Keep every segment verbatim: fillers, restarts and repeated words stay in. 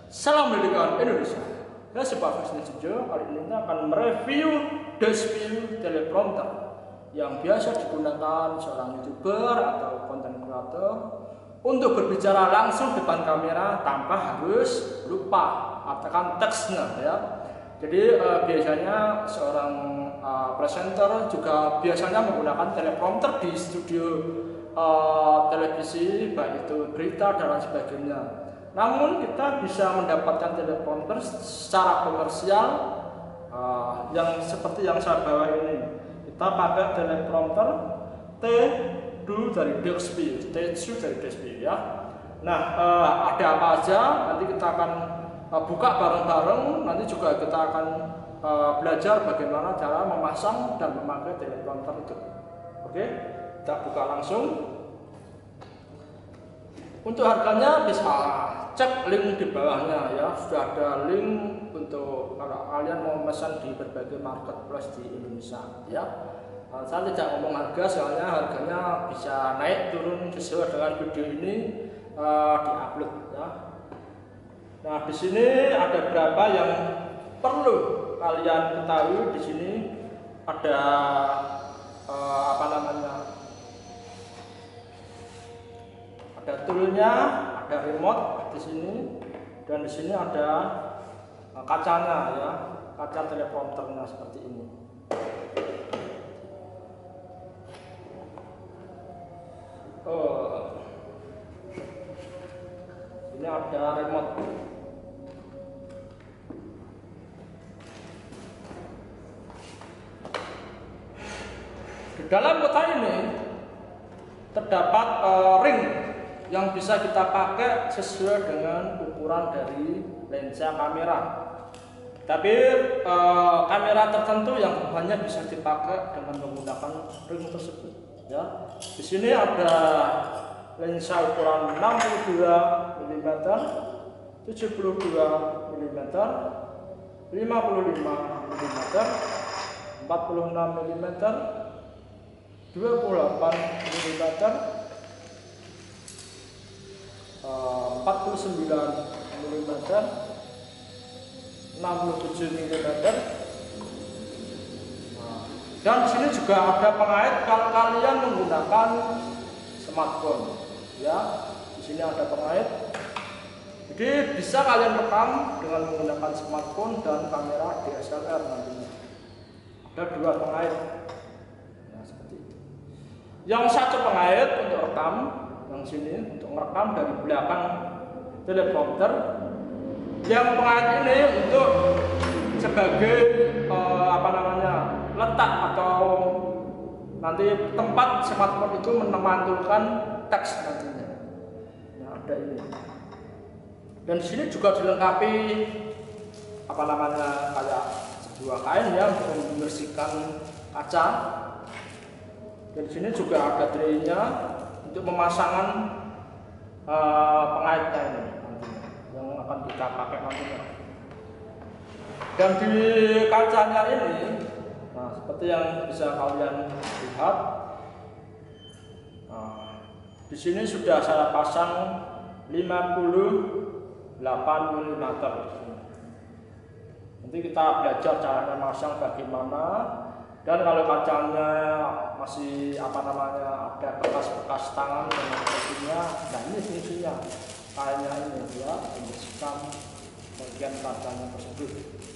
Salam pendidikan Indonesia. Saya Pak Fisni Sujo. Kali ini kita akan mereview dashview teleprompter yang biasa digunakan seorang youtuber atau konten kreator untuk berbicara langsung depan kamera tanpa harus lupa artikan teksnya ya. Jadi eh, biasanya seorang eh, presenter juga biasanya menggunakan teleprompter di studio eh, televisi, baik itu berita dan lain sebagainya. Namun kita bisa mendapatkan teleprompter secara komersial uh, yang seperti yang saya bawa ini. Kita pakai teleprompter T dua dari dashview, T dua dari dashview ya. Nah, uh, ada apa aja? Nanti kita akan uh, buka bareng-bareng. Nanti juga kita akan uh, belajar bagaimana cara memasang dan memakai teleprompter itu. Oke, kita buka langsung. Untuk harganya bisa cek link di bawahnya ya, sudah ada link untuk kalau kalian mau pesan di berbagai marketplace di Indonesia ya. Nah, saya tidak ngomong harga soalnya harganya bisa naik turun sesuai dengan video ini uh, diupload ya. Nah, di sini ada berapa yang perlu kalian ketahui. Di sini ada uh, apa namanya? Ada toolnya, ada remote di sini, dan di sini ada kacanya ya, kaca teleprompternya seperti ini. Oh, ini ada remote. Di dalam kotak ini terdapat uh, ring yang bisa kita pakai sesuai dengan ukuran dari lensa kamera. Tapi e, kamera tertentu yang hanya bisa dipakai dengan menggunakan ring tersebut. Ya, di sini ada lensa ukuran enam puluh dua milimeter, tujuh puluh dua milimeter, lima puluh lima milimeter, empat puluh enam milimeter, dua puluh delapan milimeter. empat puluh sembilan milimeter, enam puluh tujuh milimeter. Nah, dan di sini juga ada pengait kalau kalian menggunakan smartphone. Ya, di sini ada pengait. Jadi bisa kalian rekam dengan menggunakan smartphone dan kamera D S L R nantinya. Ada dua pengait. Nah, seperti itu. Yang satu pengait untuk rekam. Yang sini untuk merekam dari belakang teleprompter, yang pengait ini untuk sebagai eh, apa namanya letak atau nanti tempat smartphone itu memantulkan teks nantinya. Nah, ada ini. Dan di sini juga dilengkapi apa namanya kayak sebuah kain ya untuk membersihkan kaca. Dan di sini juga ada tray-nya untuk pemasangan uh, pengaitnya ini nantinya, yang akan kita pakai nantinya. Dan di kacanya ini, nah seperti yang bisa kalian lihat, nah, di sini sudah saya pasang lima puluh delapan milimeter. Nanti kita belajar cara memasang bagaimana. Dan kalau kacanya masih apa namanya ada bekas-bekas tangan dan sebagainya, nah ini fungsinya kayaknya ini ya, membersihkan bagian kacanya tersebut.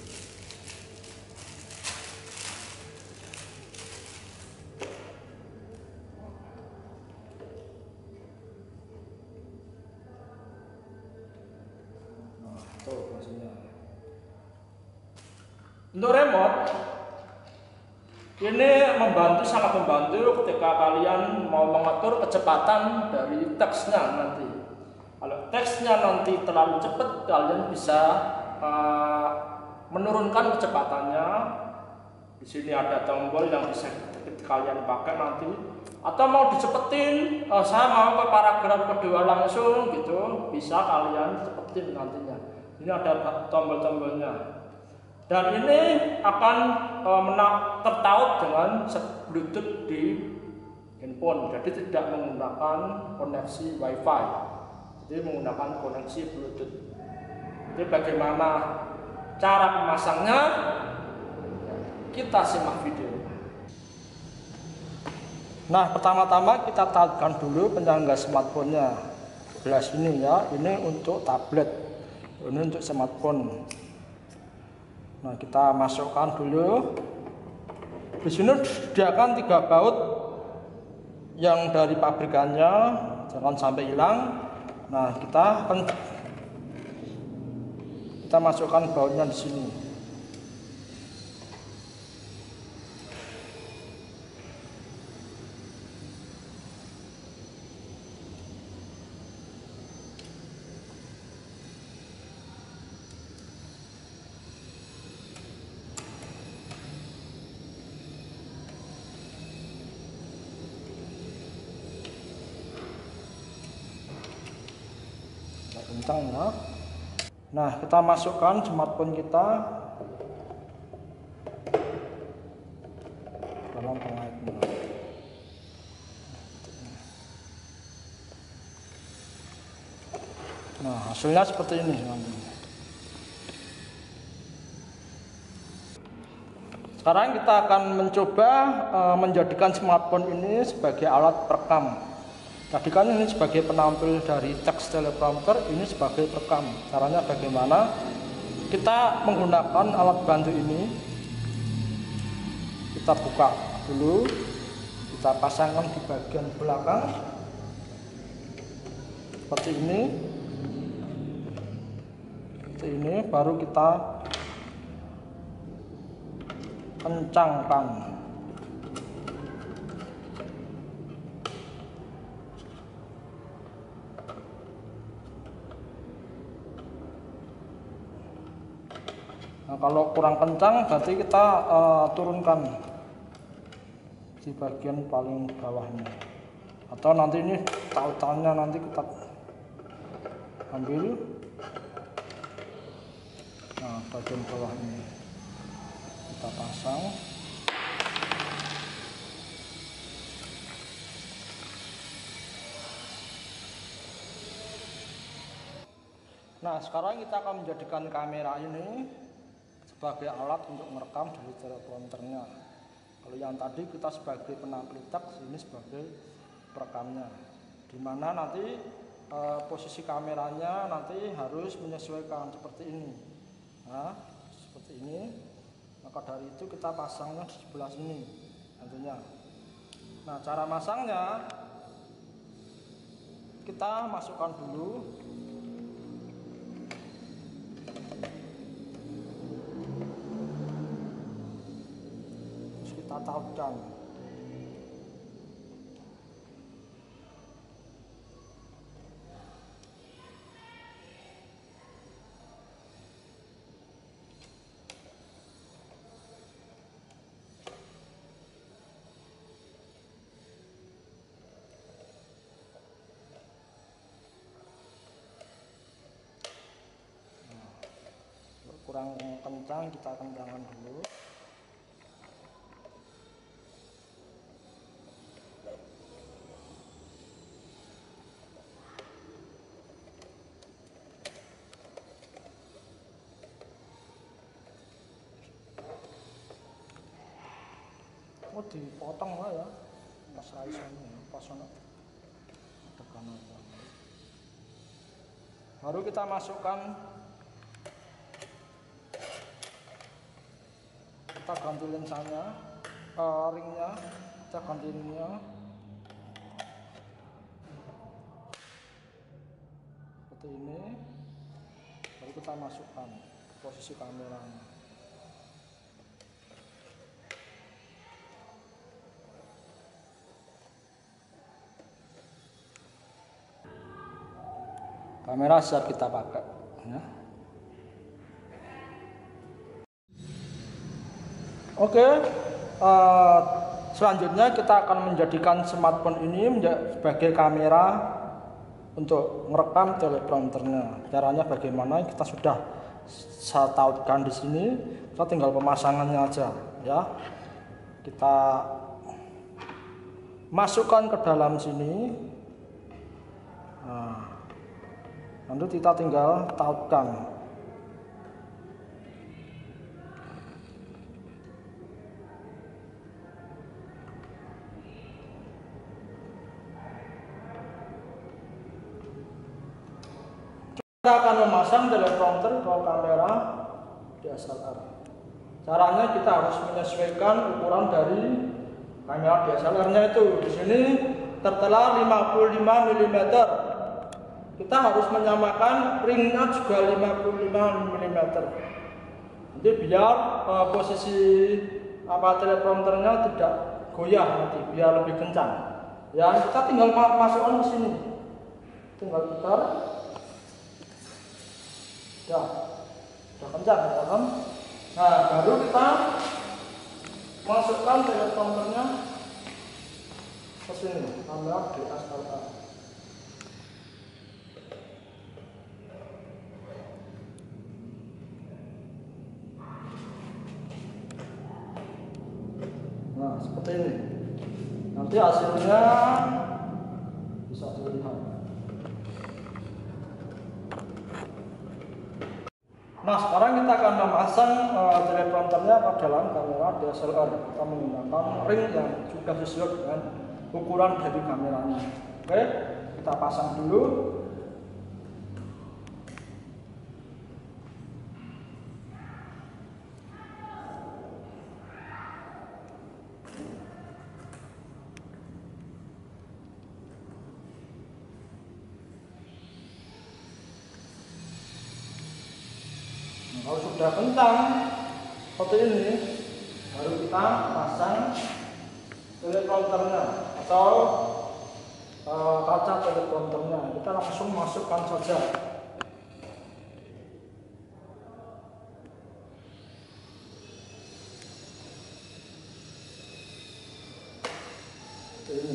Nah, itu fungsinya. Untuk remote ini membantu, sangat membantu ketika kalian mau mengatur kecepatan dari teksnya nanti. Kalau teksnya nanti terlalu cepat, kalian bisa uh, menurunkan kecepatannya. Di sini ada tombol yang bisa kalian pakai nanti. Atau mau dicepetin, uh, saya mau ke paragraf kedua langsung gitu, bisa kalian cepetin nantinya. Ini ada tombol-tombolnya. Dan ini akan e, tertaut dengan Bluetooth di handphone, jadi tidak menggunakan koneksi WiFi, jadi menggunakan koneksi Bluetooth. Jadi Jadi bagaimana cara memasangnya? Kita simak video. Nah, pertama-tama kita tautkan dulu penyangga smartphone-nya. Belah sini ya, ini untuk tablet, ini untuk smartphone. Nah, kita masukkan dulu. Di sini disediakan tiga baut yang dari pabrikannya, jangan sampai hilang. Nah, kita kita masukkan bautnya di sini. Kencang ya. Nah, kita masukkan smartphone kita dalam pengaitnya. Nah, hasilnya seperti ini. Sekarang kita akan mencoba e, menjadikan smartphone ini sebagai alat perekam. Tadi kan ini sebagai penampil dari teks teleprompter, ini sebagai perekam. Caranya bagaimana? Kita menggunakan alat bantu ini. Kita buka dulu, kita pasangkan di bagian belakang seperti ini. Seperti ini, baru kita kencangkan. Nah, kalau kurang kencang berarti kita uh, turunkan di bagian paling bawahnya, atau nanti ini tautannya nanti kita ambil. Nah, bagian bawah ini kita pasang. Nah, sekarang kita akan menjadikan kamera ini sebagai alat untuk merekam dari teleprompternya. Kalau yang tadi kita sebagai penampil teks, ini sebagai perekamnya. Dimana nanti e, posisi kameranya nanti harus menyesuaikan seperti ini. Nah, seperti ini. Maka dari itu kita pasangnya di sebelah sini tentunya. Nah, cara masangnya kita masukkan dulu. Kita tautkan. Nah, kurang kencang, kita kencangkan dulu. Oh, dipotong lah ya, pas raisannya, pas ono tekanan. Baru kita masukkan, kita ganti lensanya, uh, ringnya, kita ganti ringnya. Seperti ini, baru kita masukkan posisi kameranya. Kamera siap kita pakai ya. Oke, uh, selanjutnya kita akan menjadikan smartphone ini sebagai kamera untuk merekam teleprompternya. Caranya bagaimana? Kita sudah saya tautkan di sini, kita tinggal pemasangannya aja ya. Kita masukkan ke dalam sini. Nah, nanti kita tinggal tautkan Kita akan memasang teleprompter ke kamera D S L R. Caranya kita harus menyesuaikan ukuran dari kamera D S L R-nya itu. Di sini tertera lima puluh lima milimeter. Kita harus menyamakan ringnya juga lima puluh lima milimeter. Nanti biar uh, posisi apa teleprompternya tidak goyah nanti, biar lebih kencang. Ya, kita tinggal masukkan ke sini. Tinggal putar. Ya, sudah kencang ya kan? Nah, baru kita masukkan teleprompternya ke sini, kamera D S L R. Nah, seperti ini. Nanti hasilnya bisa dilihat. Nah, sekarang kita akan memasang uh, teleprompternya ke dalam kamera D S L R. Kita menggunakan ring yang sudah sesuai dengan ukuran dari kameranya. Oke, kita pasang dulu. Kalau sudah kencang seperti ini, baru kita pasang teleprompternya atau e, kaca teleprompternya. Kita langsung masukkan saja. Seperti ini.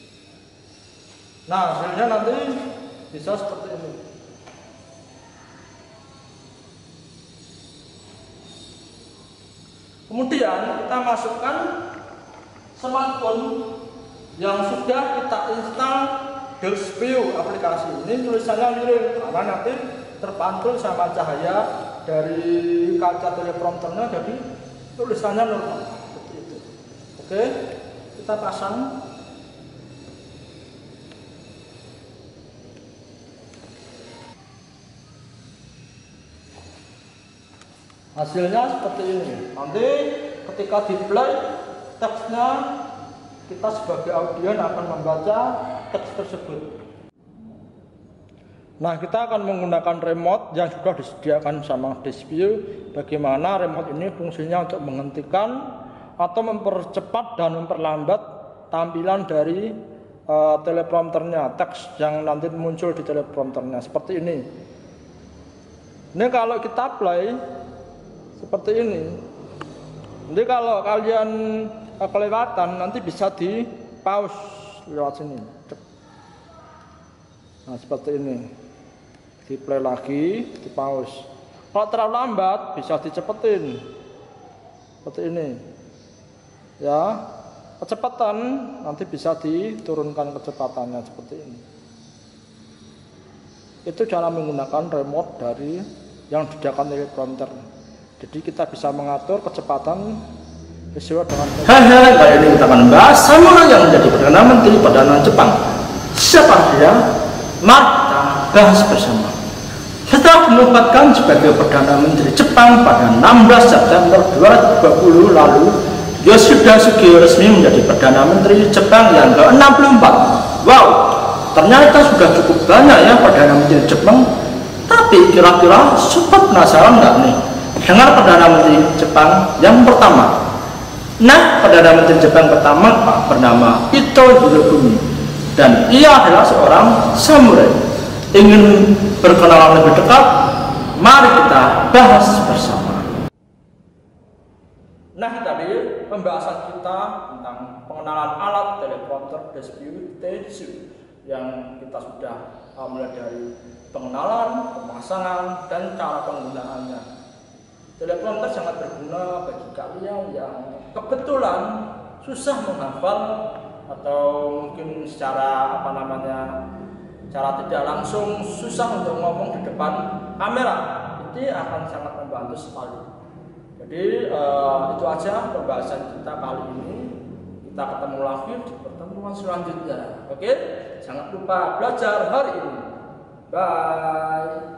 Nah, hasilnya nanti bisa seperti ini. Kemudian kita masukkan smartphone yang sudah kita install Despio aplikasi. Ini tulisannya miring karena nanti terpantul sama cahaya dari kaca teleprompternya, jadi tulisannya normal seperti itu. Oke, kita pasang. Hasilnya seperti ini. Nanti ketika di play teksnya, kita sebagai audien akan membaca teks tersebut. Nah, kita akan menggunakan remote yang sudah disediakan sama Despio. Bagaimana remote ini fungsinya untuk menghentikan atau mempercepat dan memperlambat tampilan dari uh, teleprompternya, teks yang nanti muncul di teleprompternya seperti ini. Ini kalau kita play seperti ini. Jadi kalau kalian kelewatan nanti bisa di pause lewat sini. Nah, seperti ini. Di play lagi, di pause. Kalau terlalu lambat bisa dicepetin. Seperti ini. Ya. Kecepatan nanti bisa diturunkan kecepatannya seperti ini. Itu cara menggunakan remote dari yang disediakan teleprompter. Jadi kita bisa mengatur kecepatan sesuai dengan. Hai, kali ini kita akan membahas samurai yang menjadi Perdana Menteri Perdana Jepang. Siapa dia? Mari kita bahas bersama. Setelah dinobatkan sebagai Perdana Menteri Jepang pada enam belas September dua ribu dua puluh lalu, Yoshida Sugio resmi menjadi Perdana Menteri Jepang yang ke enam puluh empat. Wow, ternyata sudah cukup banyak ya Perdana Menteri Jepang. Tapi kira-kira sempat penasaran nggak nih dengan Perdana Menteri Jepang yang pertama? Nah, Perdana Menteri Jepang pertama Pak bernama Ito Hirofumi, dan ia adalah seorang samurai. Ingin berkenalan lebih dekat? Mari kita bahas bersama. Nah, tadi pembahasan kita tentang pengenalan alat teleprompter Despio T tujuh yang kita sudah uh, mulai dari pengenalan, pemasangan, dan cara penggunaannya. Teleprompter sangat berguna bagi kalian yang kebetulan susah menghafal atau mungkin secara apa namanya, cara tidak langsung susah untuk ngomong di depan kamera. Ini akan sangat membantu sekali. Jadi uh, itu aja pembahasan kita kali ini. Kita ketemu lagi di pertemuan selanjutnya. Oke, jangan lupa belajar hari ini. Bye.